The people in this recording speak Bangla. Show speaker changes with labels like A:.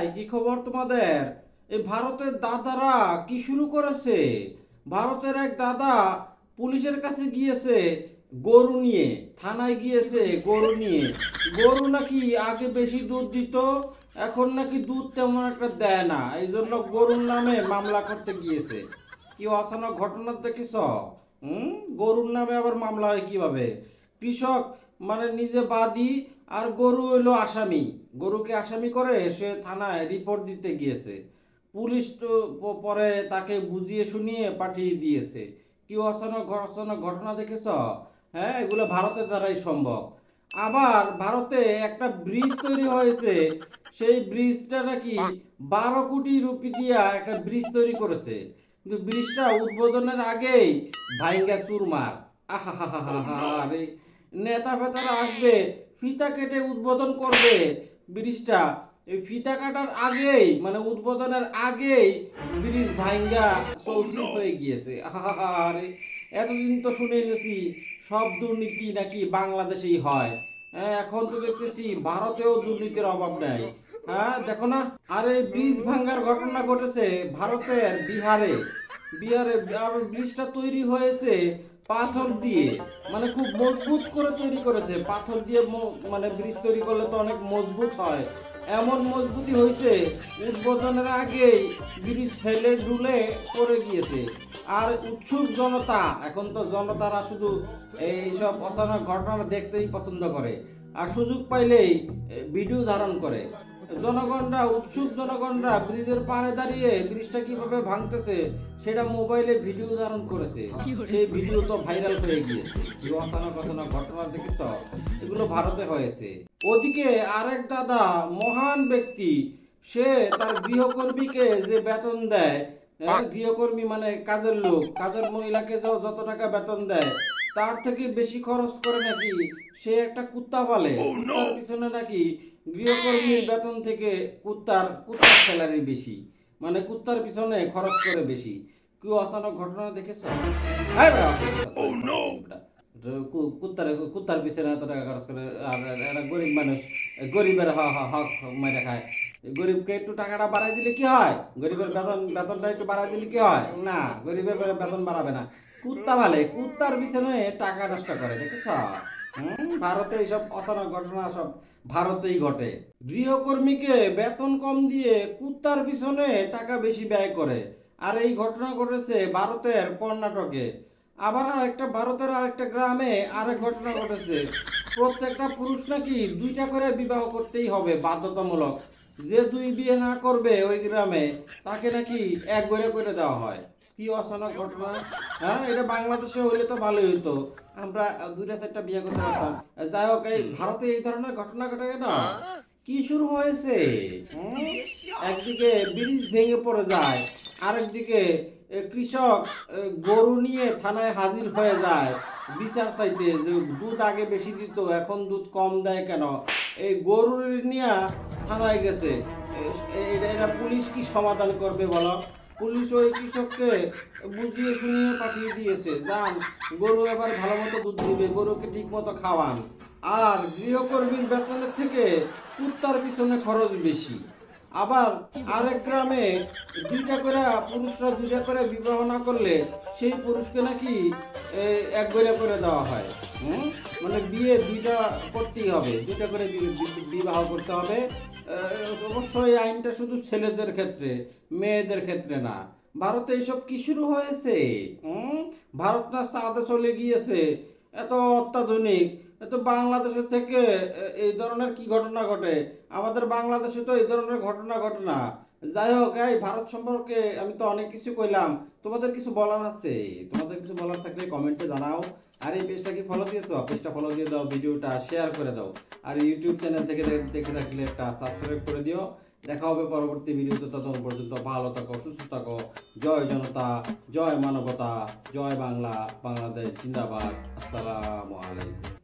A: কি খবর তোমাদের? এই ভারতের দাদারা কি শুরু করেছে? ভারতের এক দাদা পুলিশের কাছে গিয়েছে গরু নিয়ে, থানায় গিয়েছে গরু নিয়ে। গরু নাকি আগে বেশি দুধ দিত, এখন নাকি দুধ তেমন একটা দেয় না, এই জন্য গরুর নামে মামলা করতে গিয়েছে। কি অচানক ঘটনা দেখেছ? হুম, গরুর নামে আবার মামলা হয় কিভাবে? কৃষক মানে নিজে বাদী, আর গরু হইলো আসামি। গরুকে আসামি করে সে থানায় রিপোর্ট দিতে গিয়েছে। পুলিশ তো পরে তাকে বুঝিয়ে শুনিয়ে পাঠিয়ে দিয়েছে। কি অচানক অচানক ঘটনা দেখেছ? হ্যাঁ, এগুলো ভারতের দ্বারাই সম্ভব। আবার ভারতে একটা ব্রিজ তৈরি হয়েছে, সেই ব্রিজটা নাকি 12 কোটি রুপি দিয়া একটা ব্রিজ তৈরি করেছে, কিন্তু ব্রিজটা উদ্বোধনের আগেই ভাইঙ্গা চুরমার। আহা হা হা হা হা, নেতা ফেতারা আসবে, ফিতা কেটে উদ্বোধন করবে ব্রিজটা। এই ফিতা কাটার আগেই মানে উদ্বোধনের আগেই ব্রিজ ভাঙ্গা চৌচির হয়ে গিয়েছে। আরে, এতদিন তো শুনে এসেছি সব দুর্নীতি নাকি বাংলাদেশেই হয়। হ্যাঁ, এখন তো দেখতেছি ভারতেও দুর্নীতির অভাব নাই। হ্যাঁ, দেখো না। আর এই ব্রিজ ভাঙ্গার ঘটনা ঘটেছে ভারতের বিহারে। বিহারে ব্রিজটা তৈরি হয়েছে পাথর দিয়ে, মানে খুব মজবুত করে তৈরি করেছে। পাথর দিয়ে মানে ব্রিজ তৈরি করলে তো অনেক মজবুত হয়, এমন মজবুতি হয়েছে উদ্বোধনের আগেই ব্রিজ ফেলে ডুলে পড়ে গিয়েছে। আর উৎসুক জনতা, এখন তো জনতারা শুধু এইসব অচানক ঘটনা দেখতেই পছন্দ করে, আর সুযোগ পাইলেই ভিডিও ধারণ করে। জনগণরা, উৎসুক জনগণরা ব্রিজের পাড়ে দাঁড়িয়ে ব্রিজটা কিভাবে ভাঙতেছে সেটা মোবাইলে ভিডিও ধারণ করেছে। সেই ভিডিও তো ভাইরাল হয়ে গিয়েছে। কি অচানক অচানক ঘটনা দেখেছ? এগুলো ভারতে হয়েছে। ওদিকে আরেক দাদা, মহান ব্যক্তি, সে তার গৃহকর্মীকে যে বেতন দেয়, গৃহকর্মী মানে কাজের লোক, কাজের মহিলাকে যত টাকা বেতন দেয় তার থেকে বেশি খরচ করে নাকি সে একটা কুত্তা পালে। কুত্তার পিছনে নাকি গৃহকর্মীর বেতন থেকে কুত্তার স্যালারি বেশি, মানে কুত্তার পিছনে খরচ করে বেশি। কি অচানক ঘটনা দেখেছ? হ্যাঁ বেটা, কুত্তার পিছনে এত টাকা খরচ করে, আর একটা গরিব মানুষ, গরিবের হক মেরে খায়। গরিবকে একটু টাকাটা বাড়াই দিলে কি হয়? গরিবের বেতনটা একটু বাড়াই দিলে কি হয়? না, গরিবের বেতন বাড়াবে না, কুত্তা ভালে কুত্তার পিছনে টাকা নষ্ট করে। দেখেছ? ভারতে এইসব অচানক ঘটনা সব ভারতেই ঘটে। গৃহকর্মীকে বেতন কম দিয়ে কুত্তার পিছনে টাকা বেশি ব্যয় করে। আর এই ঘটনা ঘটেছে ভারতের কর্ণাটকে। আবার ভারতের আরেকটা গ্রামে আরেক ঘটনা ঘটেছে। প্রত্যেকটা পুরুষ নাকি 2টা করে বিবাহ করতেই হবে বাধ্যতামূলক। যে 2 বিয়ে না করবে ওই গ্রামে তাকে নাকি এক করে দেওয়া হয়। কি অচানক ঘটনা! হ্যাঁ, এটা বাংলাদেশে হইলে তো ভালোই হতো, আমরা 2টা 4টা বিয়ে করতে পারতাম। যাই হোক, এই ভারতে এই ধরনের ঘটনা ঘটে না। কি শুরু হয়েছে? একদিকে ব্রিজ ভেঙে পড়ে যায়, আরেকদিকে কৃষক গরু নিয়ে থানায় হাজির হয়ে যায় বিচার চাইতে, যে দুধ আগে বেশি দিত এখন দুধ কম দেয় কেন। এই গরু নিয়ে থানায় গেছে। এরা পুলিশ কি সমাধান করবে বলো? পুলিশ ওই কৃষককে বুঝিয়ে শুনিয়ে পাঠিয়ে দিয়েছে, যান গরু এবার ভালো মতো দুধ দিবে, গরুকে ঠিক মতো খাওয়ান। আর গৃহকর্মীর বেতনের থেকে কুত্তার পিছনে খরচ বেশি। আবার আরেক গ্রামে পুরুষরা 2টা করে বিবাহ না করলে সেই পুরুষকে নাকি এক করে দেওয়া হয়। মানে বিয়ে 2টা করতেই হবে, 2টা করে বিবাহ করতে হবে। অবশ্যই আইনটা শুধু ছেলেদের ক্ষেত্রে, মেয়েদের ক্ষেত্রে না। ভারতে এইসব কি শুরু হয়েছে? ভারত না চাঁদে চলে গিয়েছে? এত অত্যাধুনিক! এত বাংলাদেশের থেকে এই ধরনের কি ঘটনা ঘটে? আমাদের বাংলাদেশে তো এই ধরনের ঘটনা ঘটে না। যাই হোক, এই ভারত সম্পর্কে আমি তো অনেক কিছু কইলাম, তোমাদের কিছু বলার আছে? তোমাদের কিছু বলার থাকলে কমেন্টে জানাও। আর এই পেজটাকে ফলো দিয়েছো, পেজটা ফলো দিয়ে দাও, ভিডিওটা শেয়ার করে দাও। আর ইউটিউব চ্যানেল থেকে দেখে থাকলে একটা সাবস্ক্রাইব করে দিও। দেখা হবে পরবর্তী ভিডিওতে, ততক্ষণ পর্যন্ত ভালো থাকো, সুস্থ থাকো। জয় জনতা, জয় মানবতা, জয় বাংলা, বাংলাদেশ জিন্দাবাদ। আসসালামু আলাইকুম।